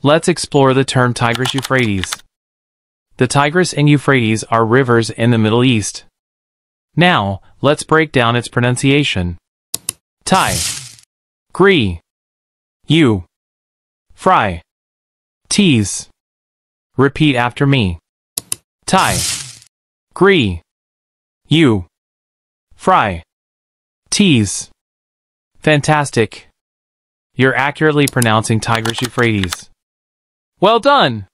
Let's explore the term Tigris-Euphrates. The Tigris and Euphrates are rivers in the Middle East. Now, let's break down its pronunciation. Tigris-Euphrates. Repeat after me. Tigris-Euphrates. Fantastic! You're accurately pronouncing Tigris-Euphrates. Well done!